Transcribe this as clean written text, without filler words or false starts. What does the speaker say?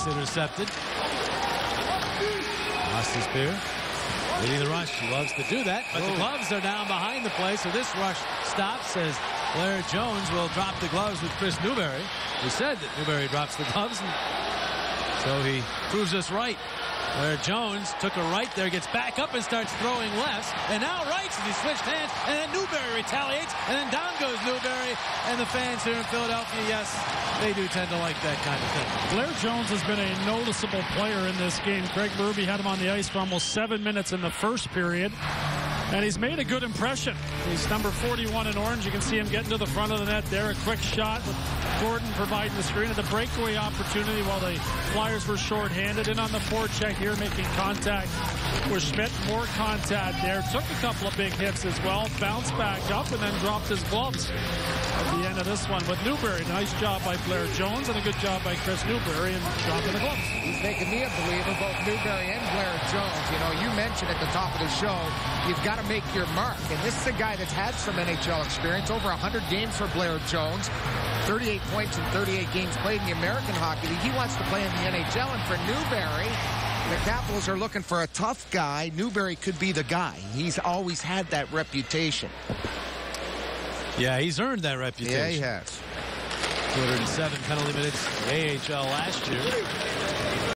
pass intercepted. Lost his spear. Leading the rush. He loves to do that, but the gloves are down behind the play, so this rush stops as Blair Jones will drop the gloves with Kris Newbury. We said that Newbury drops the gloves, and so he proves us right. Blair Jones took a right there, gets back up and starts throwing lefts, and now rights as he switched hands, and then Newbury retaliates, and then down goes Newbury, and the fans here in Philadelphia, yes, they do tend to like that kind of thing. Blair Jones has been a noticeable player in this game. Craig Berube had him on the ice for almost 7 minutes in the first period, and he's made a good impression. He's number 41 in orange. You can see him getting to the front of the net there. A quick shot with Gordon providing the screen at the breakaway opportunity while the Flyers were shorthanded. In on the forecheck here, making contact with Schmidt. More contact there. Took a couple of big hits as well. Bounced back up and then dropped his gloves at the end of this one. With Newbury, nice job by Blair Jones and a good job by Kris Newbury in dropping the gloves. He's making me a believer, both Newbury and Blair Jones. You know, you mentioned at the top of the show, you've got to make your mark. And this is a guy that's had some NHL experience. Over 100 games for Blair Jones. 38 points in 38 games played in the American Hockey League. He wants to play in the NHL. And for Newbury, the Capitals are looking for a tough guy. Newbury could be the guy. He's always had that reputation. Yeah, he's earned that reputation. Yeah, he has. 207 penalty minutes in the AHL last year.